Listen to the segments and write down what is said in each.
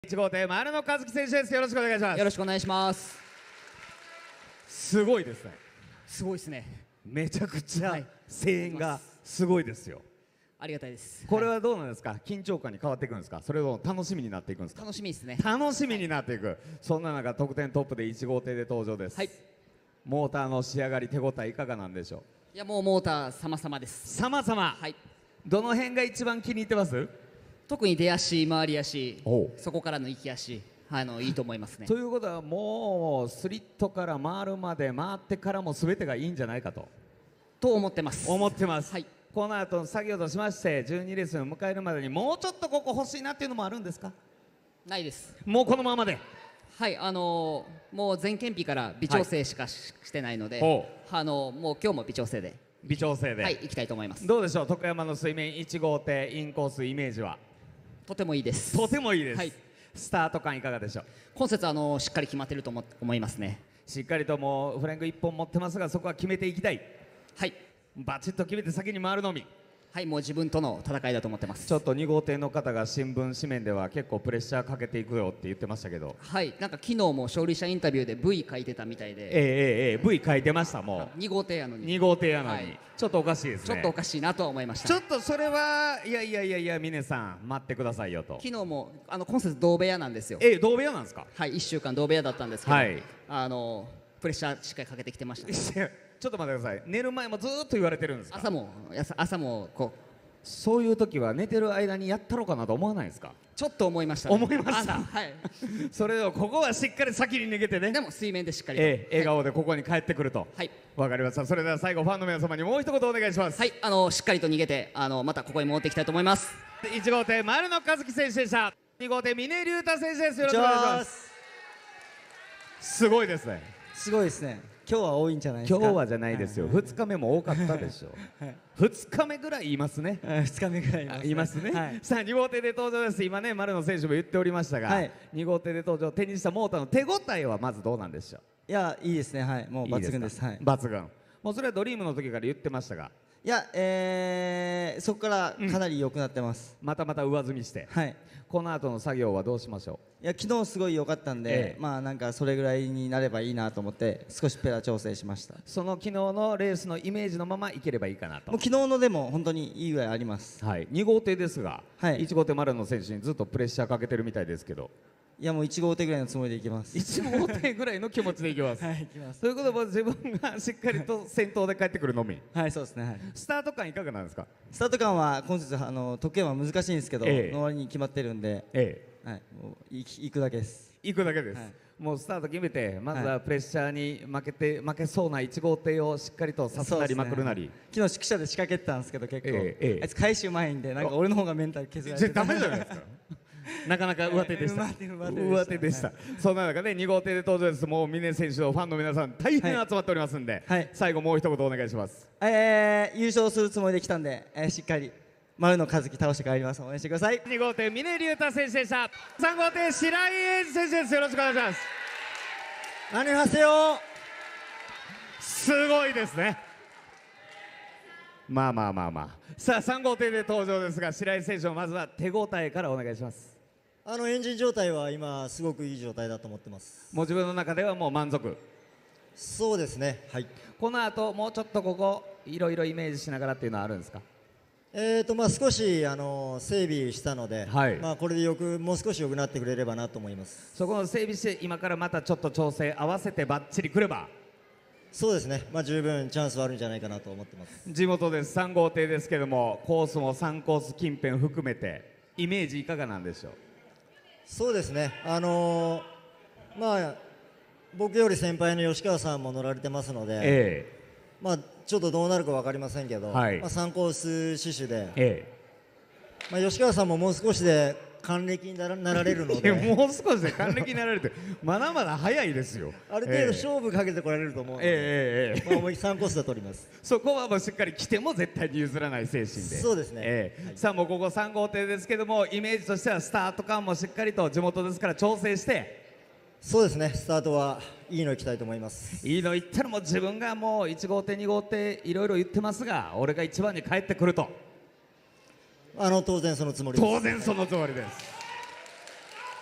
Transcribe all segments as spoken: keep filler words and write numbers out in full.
いち号艇丸野和樹選手です。よろしくお願いします。 よろしくお願いします。 すごいですね。 すごいですね。 めちゃくちゃはい声援がすごいですよ。 ありがたいです。 これははどうなんですか、緊張感に変わっていくんですか、それとも楽しみになっていくんですい、 か。 楽しみですね。 楽しみになっていく、そんな中得点トップでいち号艇で登場です。 はい。 モーターの仕上がり、手応えいかがなんでしょいやもうモーター様々でう。 す。 さまざま、 はい。 どの辺が一番気に入ってます。 特に出足、回り足おう、 そこからの行き足、あのいいと思いますね。 ということはもうスリットから回るまで回ってからも全てがいいんじゃないかとと思ってます。 思ってます。 はい。 この後作業としましてじゅうにレースを迎えるまでにもうちょっとここ欲しいなっていうのもあるんですか。 ないです。 もうこのままで。 はい、あのー、もう前検日から微調整しかし,、してないので、 ほあのー、もう今日も微調整で、 微調整で、 はい、行きたいと思います。 どうでしょう、徳山の水面いち号艇インコースイメージは。 とてもいいです。 とてもいいです、 はい。 スタート感いかがでしょう。 今節あのー、しっかり決まってると思思いますね。 しっかりともうフライングいっぽん持ってますが、そこは決めていきたい。 はい。 バチッと決めて先に回るのみ。 はい、もう自分との戦いだと思ってます。 ちょっとに号艇の方が新聞紙面では結構プレッシャーかけていくよって言ってましたけど、 はい、なんか昨日も勝利者インタビューで ブイ 書いてたみたいええで、 ええええ ブイ 書いてました。もに号艇やのうにに号艇やのに、 はいちょっとおかしいですね。 ちょっとおかしいなとは思いました。 ちょっとそれはいやいやいやいや、峰さん待ってくださいよと。 昨日もあの今節同部屋なんですよ。 ええ、同部屋なんですか。 はい、いっしゅうかん同部屋だったんですけど、 はいあのプレッシャーしっかりかけてきてました。 ちょっと待ってください、寝る前もずーっと言われてるんですか。 朝も朝朝もこうそういう時は寝てる間にやったろうかなと思わないですか。 ちょっと思いました、ね。 思いました朝はいそれをここはしっかり先に逃げてね、 でも水面でしっかりと、 ええ、笑顔でここに帰ってくると。 はい、 わかりました。それでは最後ファンの皆様にもう一言お願いします。 はい、あのしっかりと逃げて、あのまたここに戻っていきたいと思います。 いち号艇丸野和樹選手でした。に号艇峰竜太選手です。よろしくお願いします。すごいですね。 すごいですね。今日は多いんじゃないですか。 今日はじゃないですよ、ふつかめも多かったでしょう、 はい、 ふつかめぐらい言いますね。 ふつかめぐらい言いますね、はい、さあに号艇で登場です。今ね丸野選手も言っておりましたが、はい、に号艇で登場、手にしたモーターの手応えはまずどうなんでしょう。 いや、いいですね。はい、もう抜群です。はい、 抜群。もうそれはドリームの時から言ってましたが、 いや、えー、そこからかなり良くなってます、 うん、またまた上積みして、 はい、 この後の作業はどうしましょう。いや、昨日すごい良かったんで、ええ、まあなんかそれぐらいになればいいなと思って少しペラ調整しました。 その昨日のレースのイメージのままいければいいかなと。 もう昨日のでも本当にいいぐらいあります。 はい、に号艇ですが、はい、いち号艇丸野選手にずっとプレッシャーかけてるみたいですけど。 いや、もういち号艇ぐらいのつもりでいきます。 いち号艇ぐらいの気持ちでいきます。 はい、いきます。 ということは自分がしっかりと先頭で帰ってくるのみ。 はい、そうですね。はい、 スタート感いかがなんですか。 スタート感は今節あの得点は難しいんですけど、 ええ、 の割に決まってるんで、 ええ、 はい、もう行くだけです。 行くだけです。はい、もうスタート決めて、まずはプレッシャーに負けて負けそうないち号艇をしっかりとさすなりまくるなり、ね、 昨日宿舎で仕掛けてたんですけど結構、ええ、あいつ回収うまいんでなんか俺の方がメンタル削られてダメじゃないですかなかなか上手でした。上手でした。そんな中でに号艇で登場です。もう峰選手のファンの皆さん大変集まっておりますんで、はい、最後もう一言お願いします。 えー、優勝するつもりで来たんで、えー、しっかり丸野和樹倒して帰ります。応援してください。 に号艇峰竜太選手でした。さん号艇白井英二選手です。よろしくお願いします。 何はせよ。 すごいですね。まあまあまあまあ、さあさん号艇で登場ですが、白井選手、まずは手応えからお願いします。 あのエンジン状態は今すごくいい状態だと思ってます。 もう自分の中ではもう満足。 そうですね。はい。 この後もうちょっとここいろいろイメージしながらっていうのはあるんですか。 えーとまあ少しあの整備したので、はい、まあこれでよくもう少し良くなってくれればなと思います。 そこの整備して今からまたちょっと調整合わせてバッチリくれば。 そうですね。まあ十分チャンスはあるんじゃないかなと思ってます。 地元です。さん号艇ですけども、コースもさんコース近辺含めてイメージいかがなんでしょう。 そうですね。あのー、まあ僕より先輩の吉川さんも乗られてますので、ええ、まあちょっとどうなるか分かりませんけど、はい、まあさんコース死守で、ええ、まあ吉川さんももう少しで還暦になられるのでもう少しで還暦になられてまだまだ早いですよ。 ある程度勝負かけてこられると思うので、ええええ、まあ思いさんコースで取ります。 そこはもうしっかり来ても絶対に譲らない精神で。 そうですね、 ええ、 はい、さあもうここさん号艇ですけども、イメージとしてはスタート感もしっかりと地元ですから調整して。 そうですね。スタートはいいのいきたいと思います。 いいのいったらもう自分がもういち号艇に号艇いろいろ言ってますが、俺が一番に帰ってくると。 あの当然そのつもりです。 当然そのつもりです。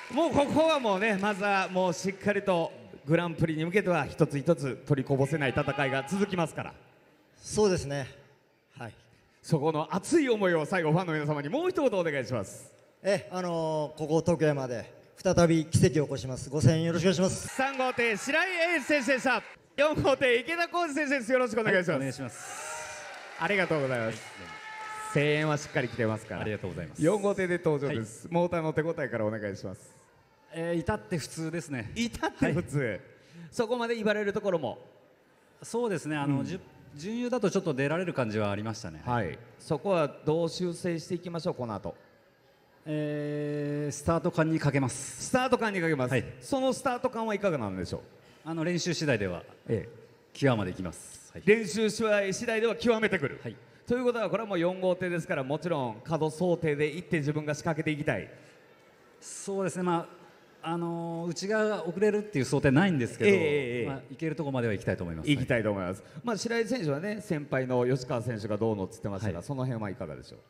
もうここはもうね、まずはもうしっかりとグランプリに向けては一つ一つ取りこぼせない戦いが続きますから。 そうですね。はい。 そこの熱い思いを最後ファンの皆様にもう一言お願いします。 え、あのー、ここ徳山で再び奇跡を起こします。ご声援よろしくお願いします。 さん号艇白井英二選手でした。よん号艇池田浩二選手です。よろしくお願いします。はい、お願いします。ありがとうございます。はい、声援はしっかり来てますから。 ありがとうございます。 よん号艇で登場です。はい、モーターの手応えからお願いします。 えー、至って普通ですね。 至って普通。はい、そこまで言われるところも。 そうですね。あの、うん、準優だとちょっと出られる感じはありましたね。 はい。そこはどう修正していきましょう、この後。 えー、スタート感にかけます。 スタート感にかけます。はい、そのスタート感はいかがなんでしょう。 あの練習次第では、ええ、極までいきます。はい、 練習次第では極めてくる。はい、ということはこれはもうよん号艇ですから、もちろん角想定でいって自分が仕掛けていきたい。 そうですね。まあ。あのー、内側が遅れるっていう想定ないんですけど、えーまあ、いけるところまでは行きたいと思います。 行きたいと思います。はい、まあ、白井選手はね、先輩の吉川選手がどうのっつってましたが、はい、その辺はいかがでしょ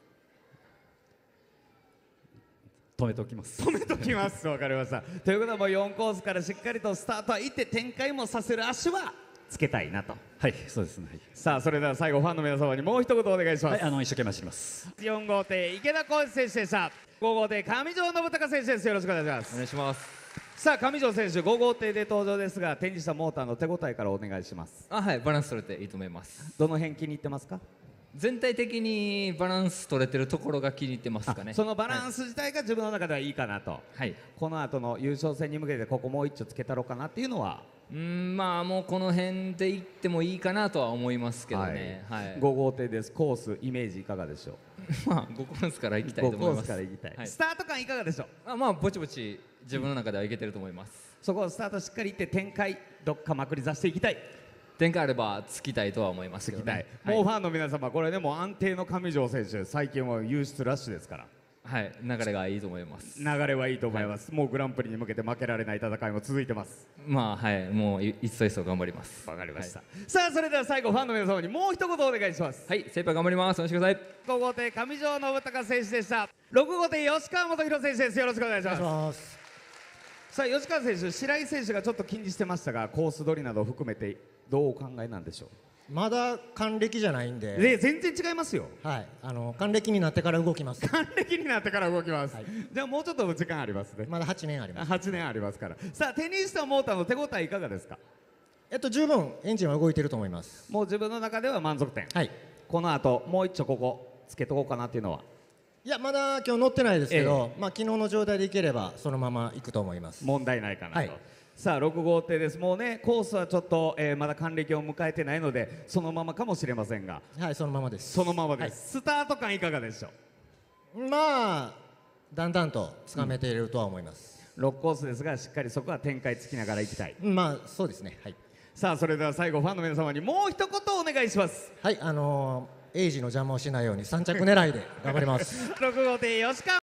う。 止めておきます。 止めておきます。わかりました。ということはもうよんコースからしっかりとスタートはいって展開もさせる足はつけたいなと。 はい、そうですね。はい、 さあ、それでは最後ファンの皆様にもう一言お願いします。はい、 あの一生懸命走ります。 よん号艇池田浩二選手でした。ご号艇上条信孝選手です。よろしくお願いします。 お願いします。 さあ上条選手ご号艇で登場ですが、展示したモーターの手応えからお願いします。 あ、はい、バランス取れていいと思います。 どの辺気に入ってますか。 全体的にバランス取れてるところが気に入ってますかね。 そのバランス自体が自分の中ではいいかなと。はい、この後の優勝戦に向けてここもう一丁つけたろうかなっていうのは。 うん、まあもうこの辺でいってもいいかなとは思いますけどね。はい、はい、 ご号艇です。コースイメージいかがでしょう。まあごコースから行きたいと思います。ごコースから行きたい。 はい、スタート感いかがでしょう。 あ、まあぼちぼち自分の中ではいけてると思います。 うん、そこをスタートしっかりいって展開どっかまくり出していきたい。 展開あればつきたいとは思いますけどね。 はい、もうファンの皆様これでも安定の上条選手、最近は優出ラッシュですから。 はい、流れがいいと思います。 流れはいいと思います。はい、もうグランプリに向けて負けられない戦いも続いてます。 まあはい、もういっそいっそ頑張ります。 わかりました。はい、さあそれでは最後ファンの皆様にもう一言お願いします。 はい、精一杯頑張ります。お願いしてください。 ご号艇上条信孝選手でした。ろく号艇吉川元弘選手です。よろしくお願いします。お願いします。さあ吉川選手、白井選手がちょっと気にしてましたが、コース取りなどを含めてどうお考えなんでしょう。 まだ還暦じゃないんで、 で全然違いますよ。 はい、あの還暦になってから動きます。 還暦になってから動きます。はい、じゃあもうちょっと時間ありますね。 まだはちねんあります。 はちねんありますから。さあテニスとモーターの手応えいかがですか。 えっと十分エンジンは動いてると思います。 もう自分の中では満足点。はい。この後もう一丁ここつけとこうかなっていうのは。 いやまだ今日乗ってないですけど、ええ、まあ昨日の状態でいければそのままいくと思います。 問題ないかなと。はい、さあろく号艇です。もうねコースはちょっと、えー、まだ還暦を迎えてないのでそのままかもしれませんが。 はい、そのままです。 そのままです。はい、スタート感いかがでしょう。まあだんだんとつかめているとは思います。 うん、ろくコースですがしっかりそこは展開つきながらいきたい。 まあそうですね。はい。さあそれでは最後ファンの皆様にもう一言お願いします。 はい、あのー、エイジの邪魔をしないようにさん着狙いで頑張ります。 ろく号艇吉川